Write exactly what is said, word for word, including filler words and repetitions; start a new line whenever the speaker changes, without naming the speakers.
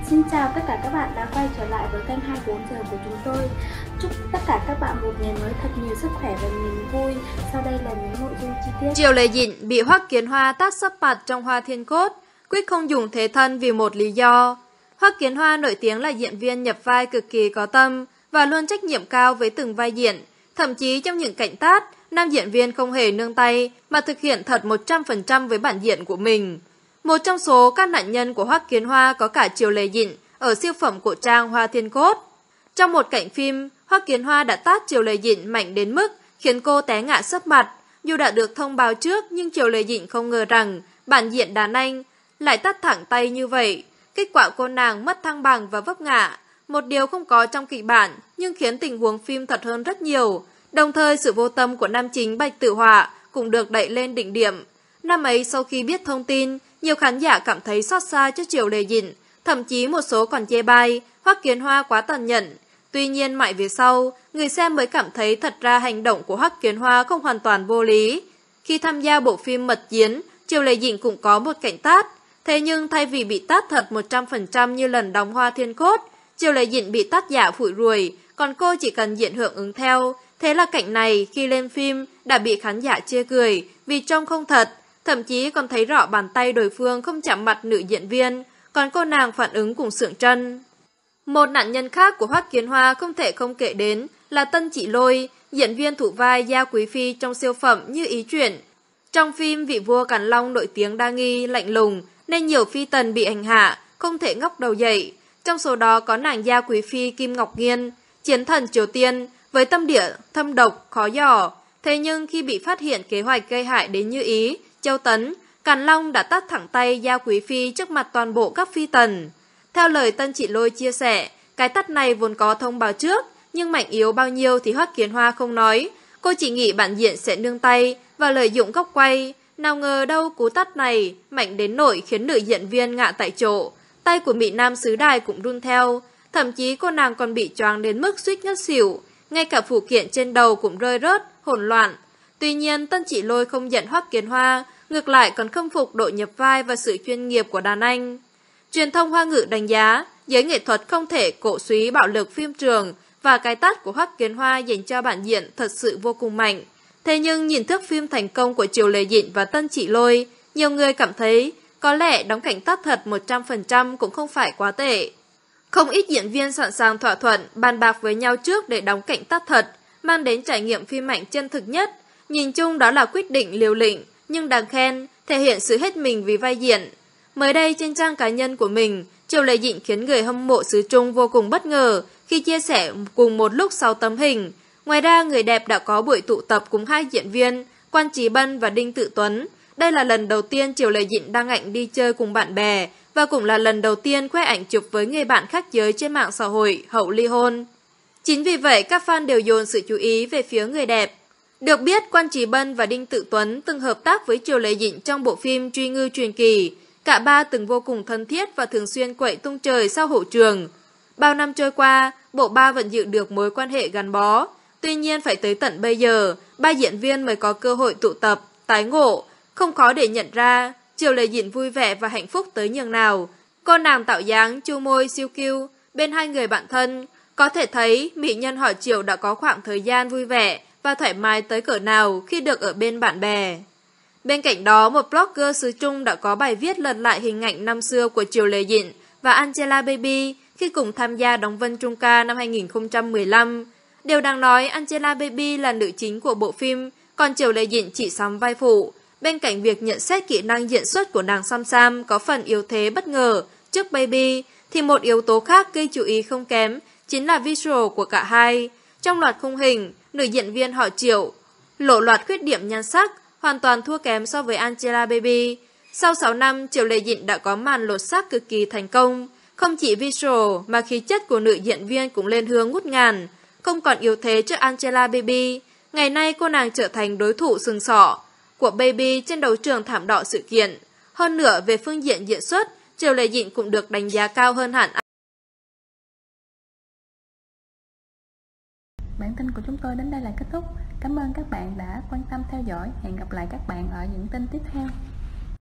Xin chào tất cả các bạn đã quay trở lại với kênh hai mươi bốn giờ của chúng tôi. Chúc tất cả các bạn một ngày mới thật nhiều sức khỏe và niềm vui. Sau đây là những nội dung chi tiết.
Triệu Lệ Dĩnh bị Hoắc Kiến Hoa tát sấp mặt trong Hoa Thiên Cốt, quyết không dùng thế thân vì một lý do. Hoắc Kiến Hoa nổi tiếng là diễn viên nhập vai cực kỳ có tâm và luôn trách nhiệm cao với từng vai diễn. Thậm chí trong những cảnh tát, nam diễn viên không hề nương tay mà thực hiện thật một trăm phần trăm với bản diễn của mình. Một trong số các nạn nhân của Hoắc Kiến Hoa có cả Triệu Lệ Dĩnh ở siêu phẩm cổ trang Hoa Thiên Cốt. Trong một cảnh phim, Hoắc Kiến Hoa đã tát Triệu Lệ Dĩnh mạnh đến mức khiến cô té ngã sấp mặt. Dù đã được thông báo trước nhưng Triệu Lệ Dĩnh không ngờ rằng bản diễn đàn anh lại tát thẳng tay như vậy. Kết quả cô nàng mất thăng bằng và vấp ngã, một điều không có trong kịch bản nhưng khiến tình huống phim thật hơn rất nhiều. Đồng thời sự vô tâm của nam chính Bạch Tử Họa cũng được đẩy lên đỉnh điểm. Năm ấy sau khi biết thông tin, nhiều khán giả cảm thấy xót xa cho Triệu Lệ Dĩnh, thậm chí một số còn chê bai Hoắc Kiến Hoa quá tàn nhẫn. Tuy nhiên mãi về sau, người xem mới cảm thấy thật ra hành động của Hoắc Kiến Hoa không hoàn toàn vô lý. Khi tham gia bộ phim Mật Chiến, Triệu Lệ Dĩnh cũng có một cảnh tát. Thế nhưng thay vì bị tát thật một trăm phần trăm như lần đóng Hoa Thiên Cốt, Triệu Lệ Dĩnh bị tát giả phủi ruồi, còn cô chỉ cần diện hưởng ứng theo. Thế là cảnh này khi lên phim đã bị khán giả chê cười vì trông không thật, thậm chí còn thấy rõ bàn tay đối phương không chạm mặt nữ diễn viên, còn cô nàng phản ứng cùng sượng trân. Một nạn nhân khác của Hoắc Kiến Hoa không thể không kể đến là Tân Chỉ Lôi, diễn viên thủ vai Gia Quý Phi trong siêu phẩm Như Ý Chuyển. Trong phim, vị vua Càn Long nổi tiếng đa nghi, lạnh lùng nên nhiều phi tần bị hành hạ, không thể ngóc đầu dậy. Trong số đó có nàng Gia Quý Phi Kim Ngọc Nghiên, chiến thần Triều Tiên với tâm địa thâm độc, khó dò. Thế nhưng khi bị phát hiện kế hoạch gây hại đến Như Ý, Châu Tấn, Càn Long đã tát thẳng tay Gia Quý Phi trước mặt toàn bộ các phi tần. Theo lời Tân Chỉ Lôi chia sẻ, cái tát này vốn có thông báo trước, nhưng mạnh yếu bao nhiêu thì Hoắc Kiến Hoa không nói. Cô chỉ nghĩ bản diễn sẽ nương tay và lợi dụng góc quay. Nào ngờ đâu cú tát này mạnh đến nỗi khiến nữ diễn viên ngã tại chỗ. Tay của Mỹ Nam xứ đài cũng run theo. Thậm chí cô nàng còn bị choáng đến mức suýt ngất xỉu. Ngay cả phụ kiện trên đầu cũng rơi rớt, hỗn loạn. Tuy nhiên Tân Chỉ Lôi không giận Hoắc Kiến Hoa, ngược lại còn khâm phục độ nhập vai và sự chuyên nghiệp của đàn anh. Truyền thông Hoa ngữ đánh giá, giới nghệ thuật không thể cổ suý bạo lực phim trường và cái tát của Hoắc Kiến Hoa dành cho bản diễn thật sự vô cùng mạnh. Thế nhưng nhìn thước phim thành công của Triệu Lệ Dĩnh và Tân Chỉ Lôi, nhiều người cảm thấy có lẽ đóng cảnh tát thật một trăm phần trăm cũng không phải quá tệ. Không ít diễn viên sẵn sàng thỏa thuận, bàn bạc với nhau trước để đóng cảnh tát thật, mang đến trải nghiệm phim ảnh chân thực nhất. Nhìn chung đó là quyết định liều lĩnh, nhưng đáng khen, thể hiện sự hết mình vì vai diễn. Mới đây trên trang cá nhân của mình, Triệu Lệ Dĩnh khiến người hâm mộ xứ Trung vô cùng bất ngờ khi chia sẻ cùng một lúc sáu tấm hình. Ngoài ra, người đẹp đã có buổi tụ tập cùng hai diễn viên, Quan Chí Bân và Đinh Tự Tuấn. Đây là lần đầu tiên Triệu Lệ Dĩnh đăng ảnh đi chơi cùng bạn bè và cũng là lần đầu tiên khoe ảnh chụp với người bạn khác giới trên mạng xã hội hậu ly hôn. Chính vì vậy, các fan đều dồn sự chú ý về phía người đẹp. Được biết, Quan Chí Bân và Đinh Tự Tuấn từng hợp tác với Triệu Lệ Dĩnh trong bộ phim Truy Ngư Truyền Kỳ. Cả ba từng vô cùng thân thiết và thường xuyên quậy tung trời sau hậu trường. Bao năm trôi qua, bộ ba vẫn giữ được mối quan hệ gắn bó. Tuy nhiên phải tới tận bây giờ, ba diễn viên mới có cơ hội tụ tập, tái ngộ. Không khó để nhận ra, Triệu Lệ Dĩnh vui vẻ và hạnh phúc tới nhường nào. Cô nàng tạo dáng, chu môi, siêu cute, bên hai người bạn thân. Có thể thấy, mỹ nhân họ Triệu đã có khoảng thời gian vui vẻ và thoải mái tới cỡ nào khi được ở bên bạn bè. Bên cạnh đó, một blogger xứ Trung đã có bài viết lật lại hình ảnh năm xưa của Triệu Lệ Dĩnh và Angelababy khi cùng tham gia đóng Vân Trung Ca năm hai nghìn không trăm mười lăm. Điều đáng nói, Angelababy là nữ chính của bộ phim, còn Triệu Lệ Dĩnh chỉ sắm vai phụ. Bên cạnh việc nhận xét kỹ năng diễn xuất của nàng Sam Sam có phần yếu thế bất ngờ trước Baby, thì một yếu tố khác gây chú ý không kém chính là visual của cả hai. Trong loạt khung hình, nữ diễn viên họ Triệu lộ loạt khuyết điểm nhan sắc, hoàn toàn thua kém so với Angelababy. Sau sáu năm, Triệu Lệ Dĩnh đã có màn lột xác cực kỳ thành công. Không chỉ visual mà khí chất của nữ diễn viên cũng lên hướng ngút ngàn, không còn yếu thế trước Angelababy. Ngày nay cô nàng trở thành đối thủ sừng sỏ của Baby trên đấu trường thảm đỏ sự kiện. Hơn nữa về phương diện diễn xuất, Triệu Lệ Dĩnh cũng được đánh giá cao hơn hẳn.
Bản tin của chúng tôi đến đây là kết thúc. Cảm ơn các bạn đã quan tâm theo dõi. Hẹn gặp lại các bạn ở những tin tiếp theo.